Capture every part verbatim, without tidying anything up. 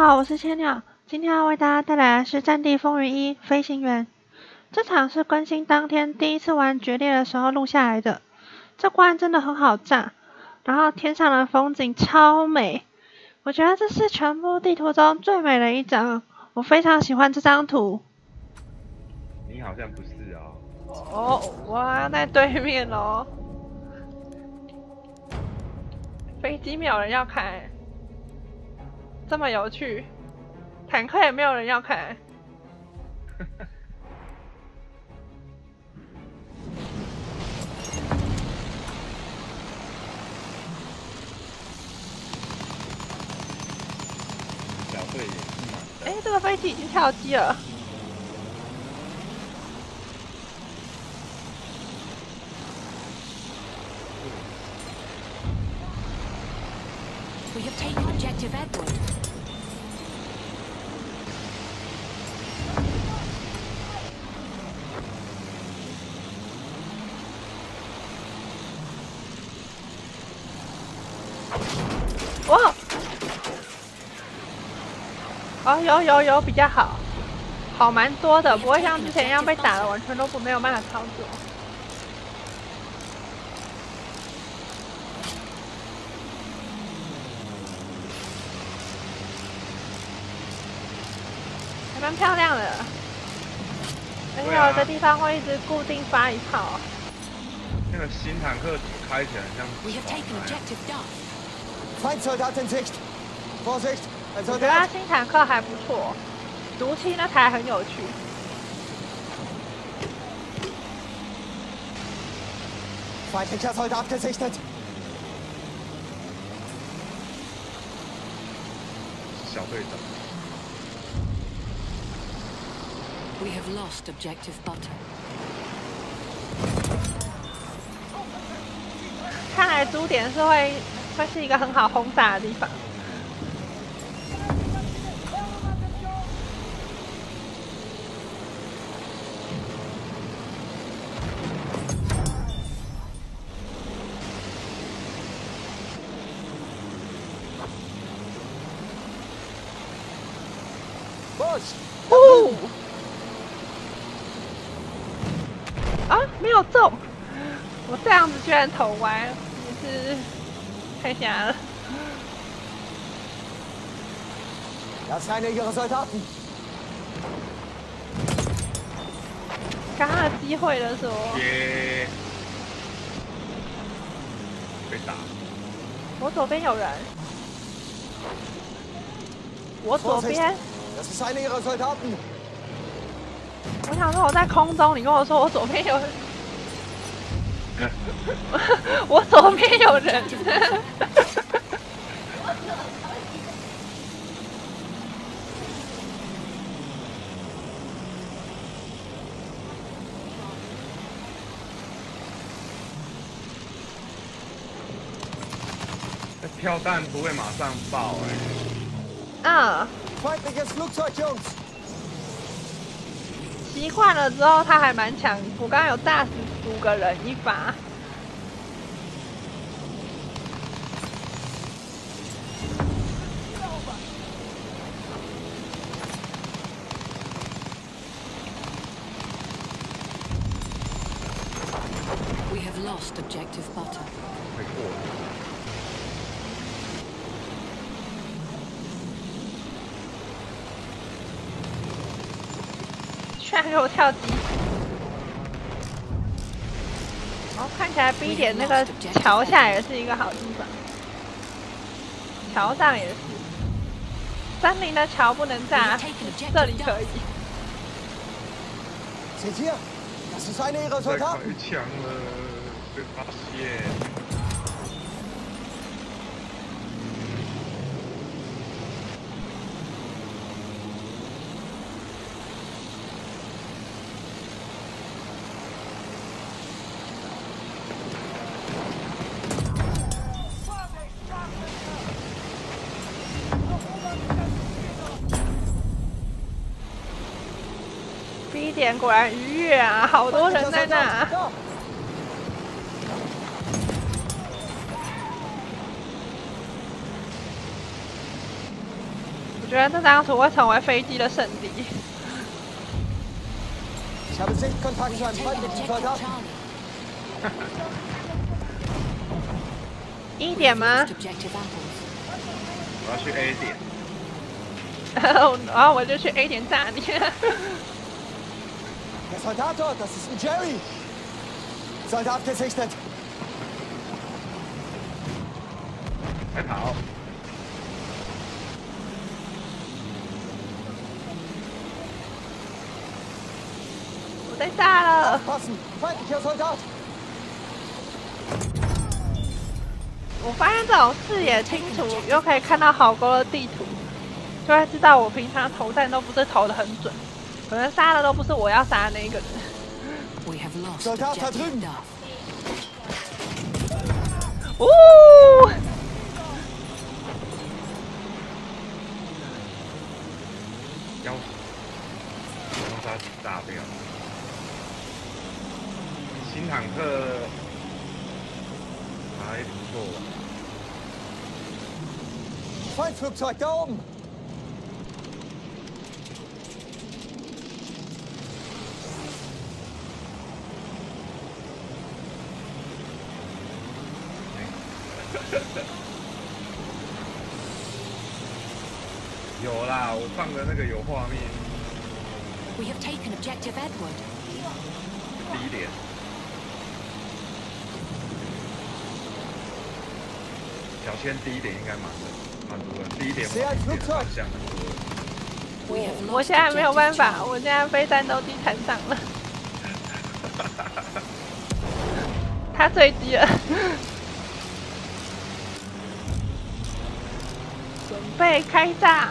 好，我是千鸟，今天要为大家带来的是《战地风云一：飞行员》。这场是更新当天第一次玩决裂的时候录下来的。这关真的很好炸，然后天上的风景超美，我觉得这是全部地图中最美的一张，我非常喜欢这张图。 你好像不是哦。 哦，我要在对面哦。飞机没有人要开，这么有趣。坦克也没有人要开。 小队也是满的。 哎，这个飞机已经跳机了。 We have taken objective Edward. 哇！哦，有有有比较好，好蛮多的，不会像之前一样被打的完全都不没有办法操作。还蛮漂亮的，而且有的地方会一直固定发一炮。 那个新坦克开起来很像。 We have taken objective Duff. Feindsoldat in Sicht! Vorsicht! Ein 我觉得它 Soldat! 新坦克还不错，毒气那台很有趣。 Feindlicher Soldat gesichtet! 小队长。 We have lost objective Butter. 看来珠点是会会是一个很好轰炸的地方。 Busch! 哦！啊，没有中！我这样子居然投歪，也是太瞎了。 Das ist einer ihrer Soldaten! 刚刚的机会的时候， 耶！被打。 我左边有人，我左边。 Das ist einer ihrer Soldaten! 我想说我在空中，你跟我说我左边有人，我左边有人。 那跳弹不会马上爆哎、 嗯。 Feindliches Flugzeug, Jungs! 习惯了之后，他还蛮强。我刚刚有炸死五个人一发。 We have lost objective Butter. 会过的。 居然给我跳机！哦，看起来 B 点那个桥下也是一个好地方，桥上也是。森林的桥不能炸，这里可以。 Seht ihr? Das ist einer ihrer 在开 Soldaten! 枪了，被发现。 B 点果然愉悦啊，好多人在那。 觉得这张图会成为飞机的圣地。 Ich habe Sichtkontakt We zu have einem taken feindlichen objective Soldaten. Charlie. 一点吗 Lost？objective apples. 我要去 A 点。 然后我就去 A 点炸你。 Der Soldat dort, das ist ein Jerry. Soldat gesichtet. 快跑！ 我被炸了。 Passen, feindlicher Soldat. 我发现这种视野清楚，又可以看到壕沟的地图，就会知道我平常投弹都不是投的很准，可能杀的都不是我要杀的那一个人。 We have lost Soldat da objective drüben. Duff. 呜！ 要用它炸掉。新坦克还不错。 Feindflugzeug da oben. 有啦，我放的那个有画面， We have taken objective Edward. 第一点。小千第一点应该蛮蛮多的，第一点我点方向很多。 We have 我 lost 现在没有办 objective 法， Charlie. 我现在被战斗机缠上了。他坠机了。准备开炸。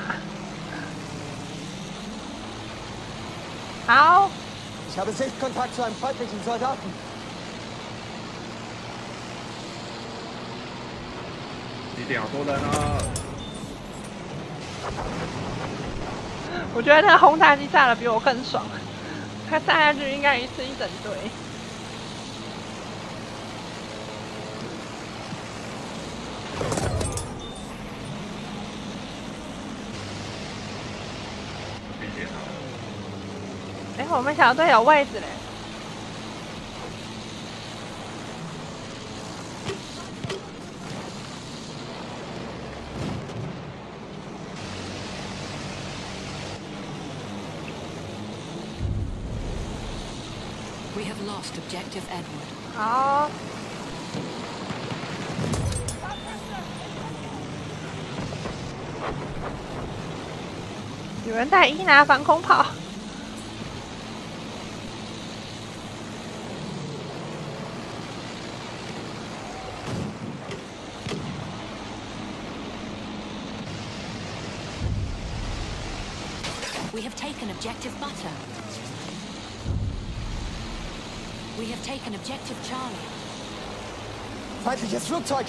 好， Ich habe Sichtkontakt zu einem feindlichen Soldaten. 第一点好多人啊！ 我觉得那个轰炸机炸的比我更爽，它炸下去应该一次一整堆。 第一点啊！ 哎，我们小队有位置嘞。 We have lost objective Edward. 好。有人带伊拿防空炮。 We have taken objective Butter. We have taken objective Charlie. Feindliches Flugzeug.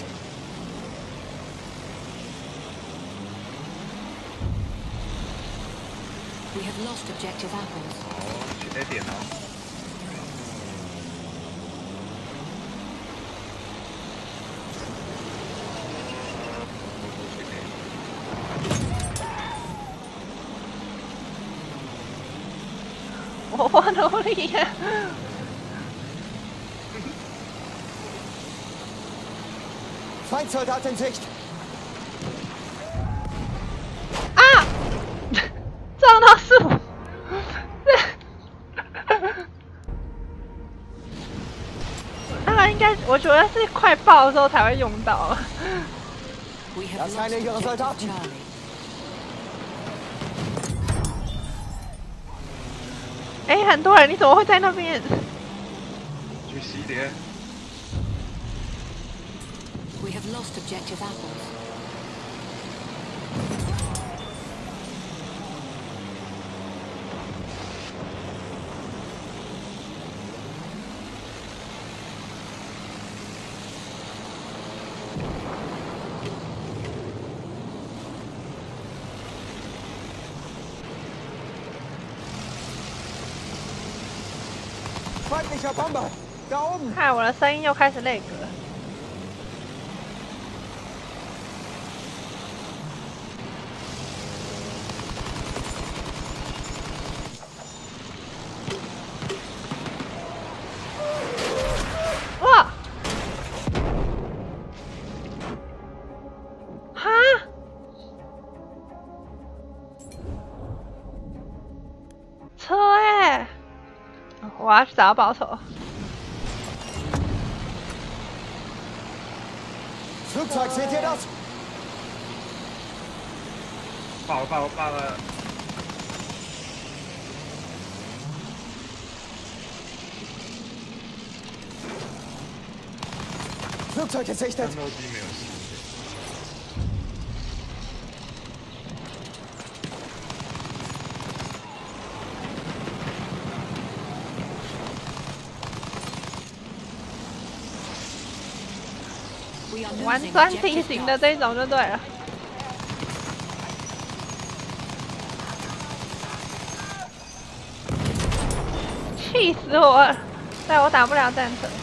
We have lost objective Apples. 哦，去 A 点哦。 我我努力呀、 Feindsoldat in Sicht. 啊！撞到树。那个应该，我觉得是快爆的时候才会用到。 We have Das lost eine ihrer objective Soldaten. Charlie. 哎，很多人，你怎么会在那边？ 去洗点。 We have lost objective Apples. Feindlicher Bomber. Da oben. 看我的声音又开始累了。 We 要去找他报仇。 Flugzeug, seht ihr das? 爆了爆了爆了！ Flugzeug gesichtet. 战斗机没有事。 We are 玩 losing 钻地 objective 形的 Duff. 这种就对了。气死我了！对，我打不了战车。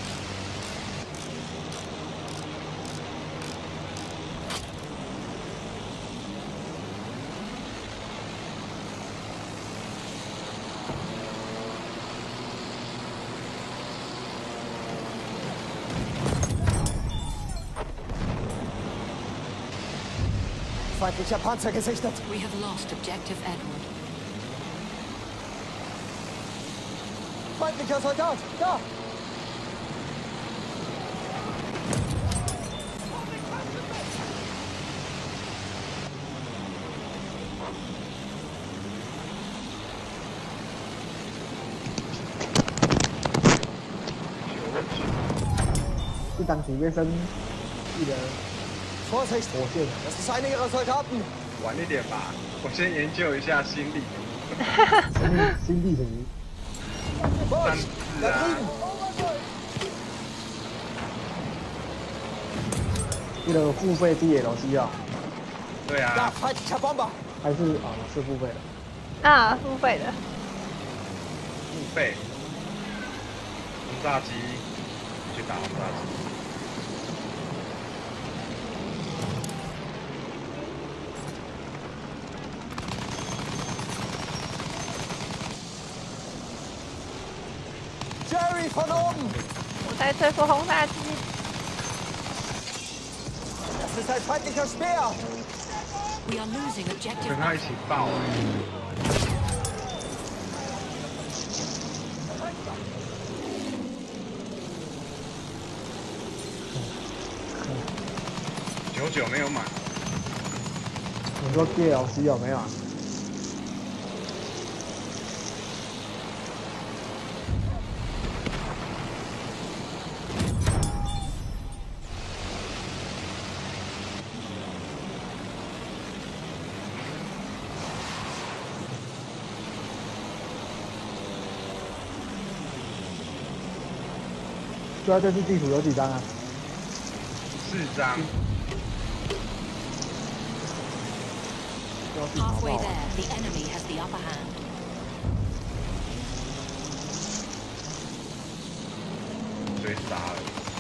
Feindlicher Panzer gesichtet. We have lost objective Edward. Feindlicher Soldat, da! Die当体卫生一人 Vorsicht! 火线， Das ist einer ihrer Soldaten. 晚一点吧，我先研究一下心理。 心力心力图， Bosch, da 啊 drüben! 一个付费 D L C 啊， 对 Da, 啊， feindlicher Bomber. 还是啊是付费的， 啊，付费的。 付费。轰炸机，去打轰炸机。 Jerry, von oben! 我在对付轰炸机。 Das ist ein feindlicher Speer! We are losing objective 跟他一 Duff. 起爆哎！九九没有买， 你说 D L C 有没有啊？对啊，这次地图有几张啊？ 四张。 标记好不 Halfway 好 there, the enemy has the upper hand. 追杀了。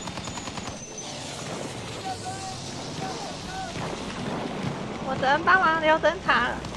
我只能帮忙留侦查了。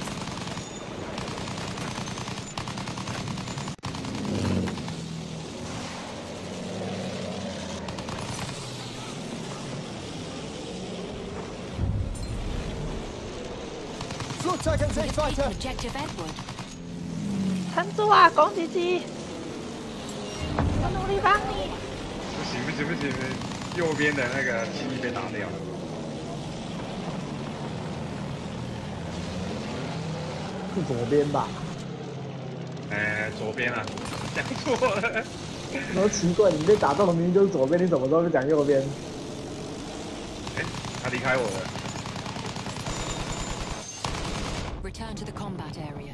Flugzeug in We have Sichtweite! taken objective Edward. 撑住啊，攻击机！我努力帮你。 不行不行不行，右边的那个机被打掉了。 是左边吧？ 哎，左边啊，讲错了。 我说奇怪，你被打中的明明就是左边，你怎么都会讲右边？ 哎，他离开我了。 Return to the combat area.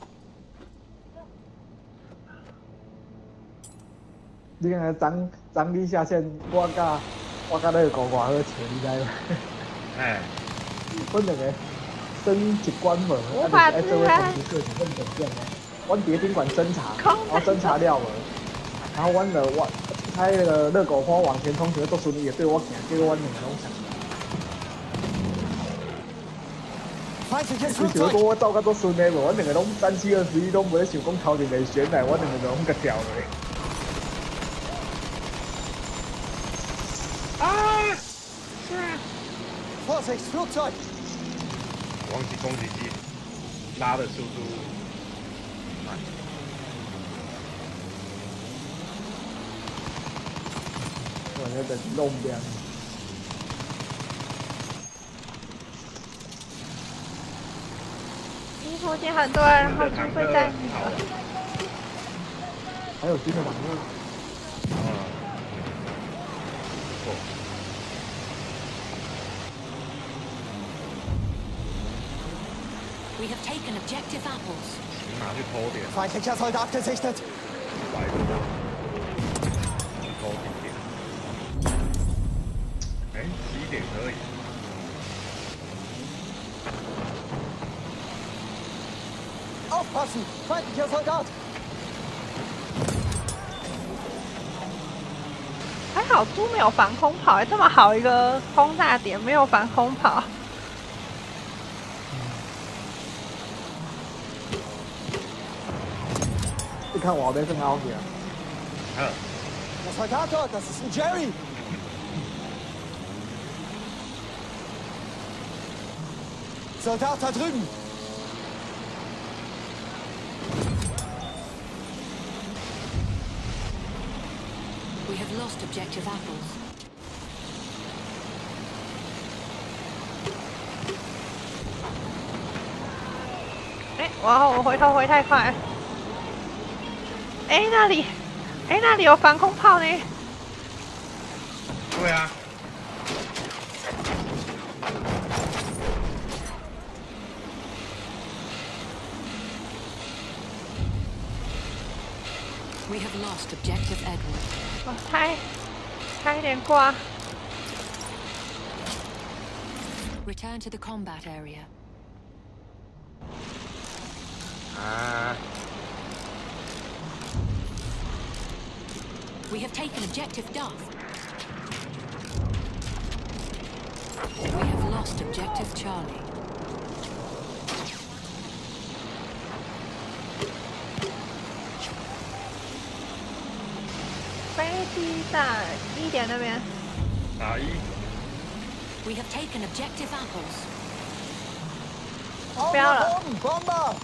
你看张张力下线，我甲我甲那个狗寡好扯，你知无？ 哎， 阮两个升一关门， 无法哎， 自这位然同事是很等样的。阮伫顶管侦查， 空然后侦查了无，然后阮的我开那个热狗花往前冲，结果做顺利，也对我行，结果阮两个拢上。 Feindliches 你想讲 Flugzeug! 我走甲做顺的无？阮两个拢三七二十一，拢无想讲头前袂选来，阮两个就拢甲跳落。 啊！ Vorsicht, Flugzeug! 忘记攻击机，拉的速度慢。 那个弄边。 一附近很多人，然后就被占领了。 还有新的坦克。 嗯，不错。 We have taken objective apples. 拿去偷点， Feindlicher Soldat gesichtet. 百多，偷一点。哎，十一点可以。 Aufpassen! Feindlicher Soldat! 还好猪没有防空炮，这么好一个轰炸点没有防空炮。 你看我那正凹起来。 嗯， Der Soldat dort, das ist ein Jerry! Soldat da drüben! We have lost objective apples. 哎，哇，我回头回太快。哎，那里，哎，那里有防空炮呢。 对啊。 We have lost objective Edward. 我开，开一点挂。 Return to the combat area. 啊， We have taken objective Duff. We have lost objective Charlie. 飞机在一点那边。 打一， We have taken objective apples. Augen Perle. nach oben! Bomber!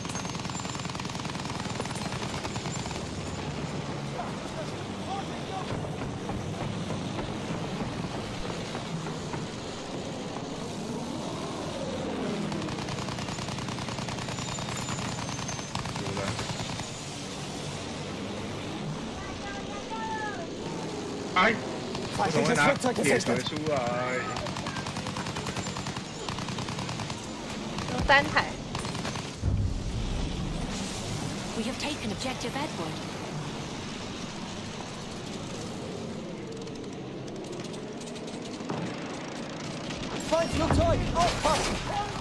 Ai, 哎，我怎么会 Feindliches 拿 Flugzeug 铁锤 gesichtet! 出来？ 有三台。 We have taken objective Edward. Feindflugzeug! Aufpassen!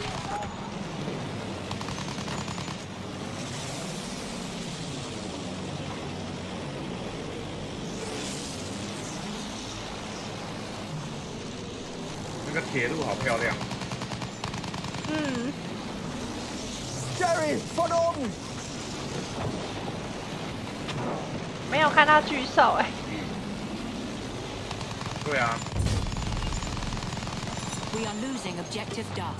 那个铁路好漂亮。 嗯， Jerry, von oben! 没有看到巨兽哎。 对啊， We are losing objective Duff.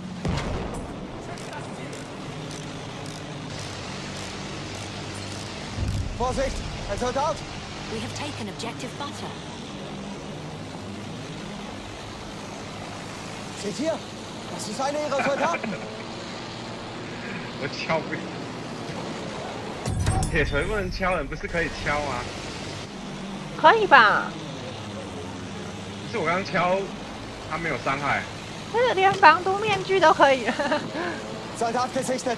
Vorsicht! Ein Soldat! We have taken objective Butter. Seht hier! Das ist einer ihrer Soldaten! 我敲不。铁锤不能敲人，不是可以敲吗？ 可以吧？ 是我刚刚敲，他没有伤害。 这个连防毒面具都可以。 Soldat gesichtet!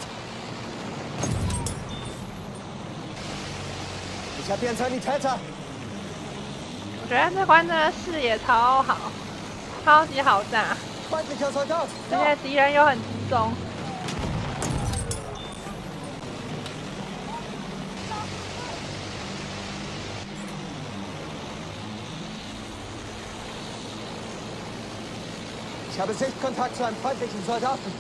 Ich habe hier einen Sanitäter! 我觉得这关真的视野超好，超级好炸， Feindlicher Soldat! 而 Da! 且敌人又很集中。 Ich habe Sichtkontakt zu einem feindlichen Soldaten.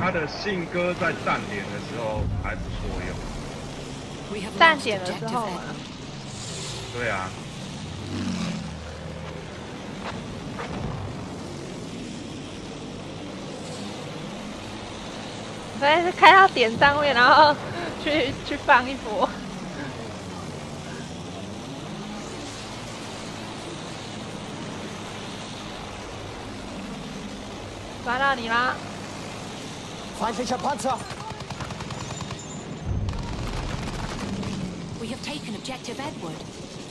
他的信鸽在站点的时候还不错用。 We have 站 lost 点的时 objective 候啊， Edward. 对啊， 所以是开到点上面，然后去去放一波。抓到你啦！ Feindlicher Panzer! We have taken objective Edward.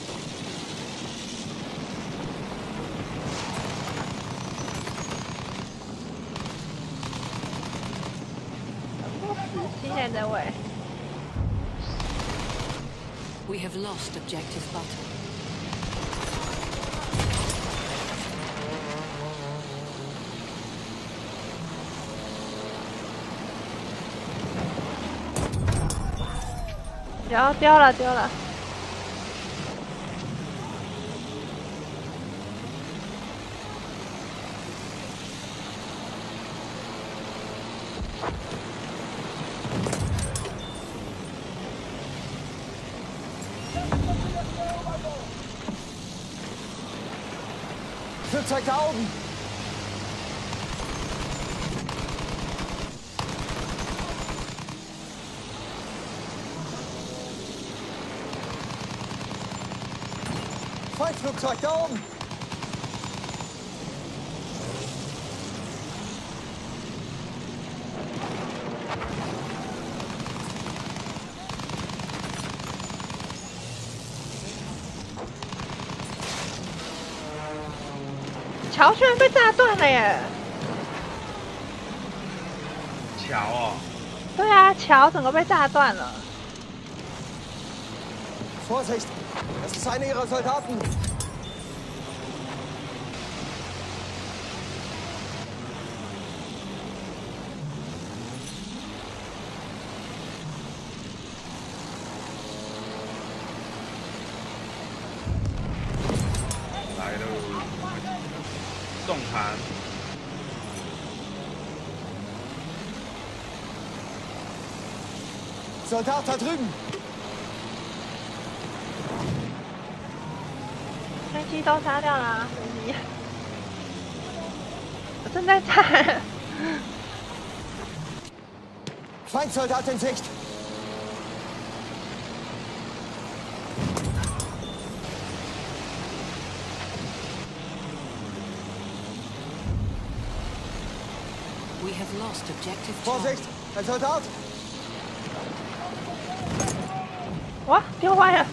We have lost objective Butter. 丢丢了丢了。 Flugzeug da oben! Feindflugzeug da oben! “桥居然被炸断了耶！” 桥哦， 对啊，桥整个被炸断了。 Vorsicht! Das ist einer ihrer Soldaten! Soldat da drüben! 飞机都杀掉了、啊，飞机。我正在炸。 Feindsoldat in Sicht! We have lost objective Vorsicht! Ein Soldat! 哇，丢歪了！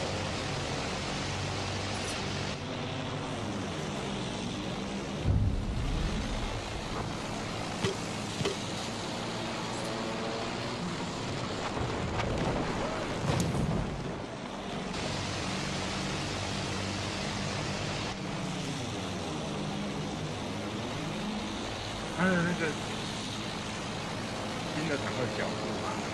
他的那个新的坦克脚步。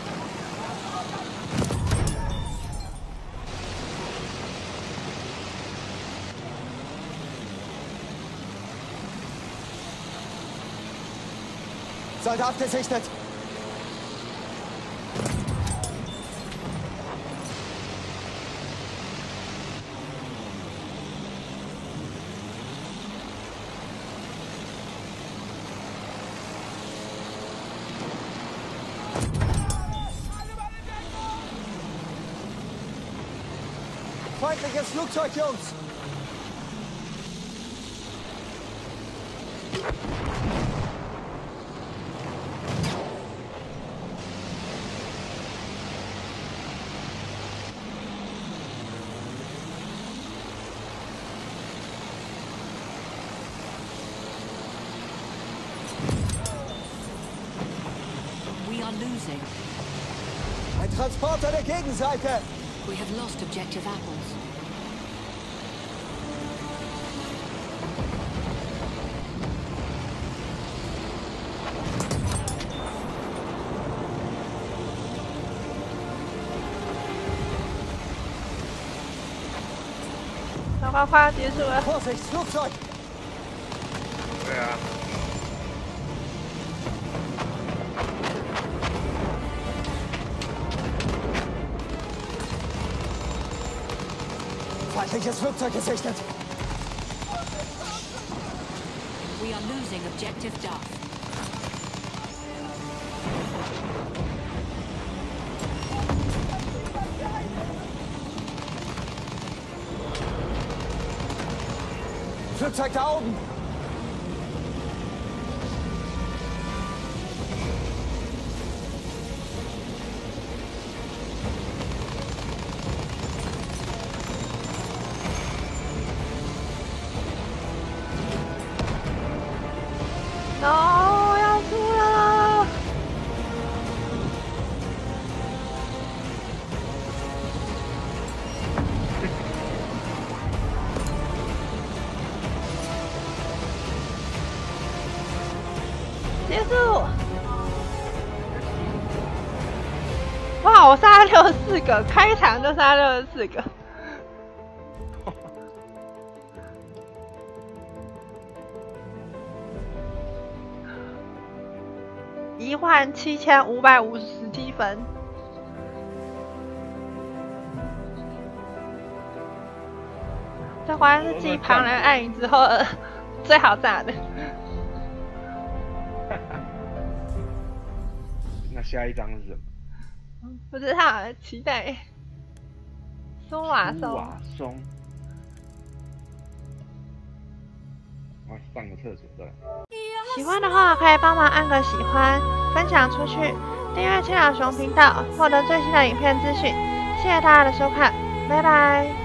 Soldat gesichtet! Feindliches Flugzeug, Jungs! Losing. Ein Transporter der Gegenseite! We have lost objective apples. Vorsicht, Flugzeug! 对啊。 Feindliches Flugzeug gesichtet. We are losing objective Duff. Flugzeug da oben. no， 要输了。结束！哇，我杀了六十四个，开场就杀六十四个。一万七千五百五十七分。这关是继庞然暗影之后的最好炸的。 那下一张是什么？ 不知道，期待。苏瓦松。 苏瓦松。我上个厕所再来。 喜欢的话可以帮忙按个喜欢，分享出去，订阅青鸟熊频道，获得最新的影片资讯。谢谢大家的收看，拜拜。